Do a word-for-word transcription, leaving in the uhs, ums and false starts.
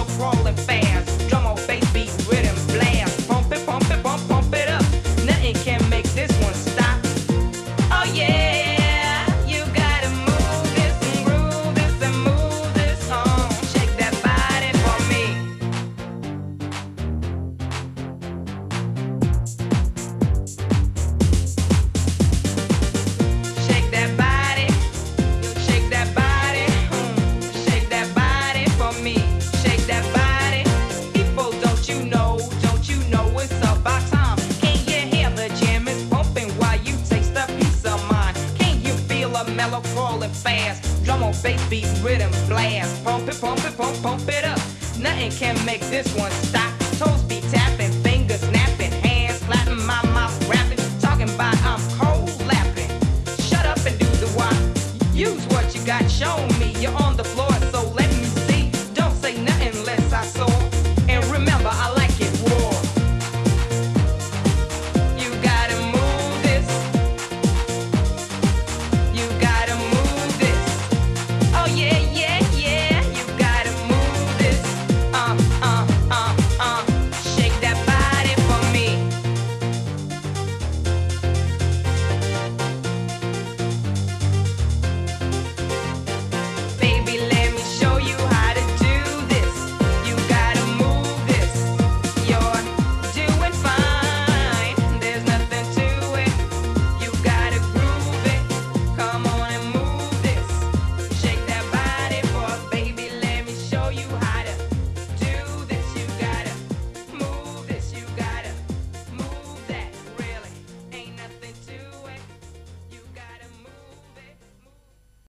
mellow crawling fast. Drum on bass beat, rhythm blast. Pump it, pump it, pump, pump it up. Nothing can make this one stop. Oh yeah, you gotta move this and groove this and move this on. Shake that body for me. Shake that body, shake that body, mm. Shake that body for me. Shake that body. People, don't you know, don't you know it's about time? Can you hear the jam is pumping while you taste a piece of mind? Can you feel a mellow crawling fast? Drum on bass beat, rhythm blast. Pump it, pump it, pump, pump it up. Nothing can make this one stop.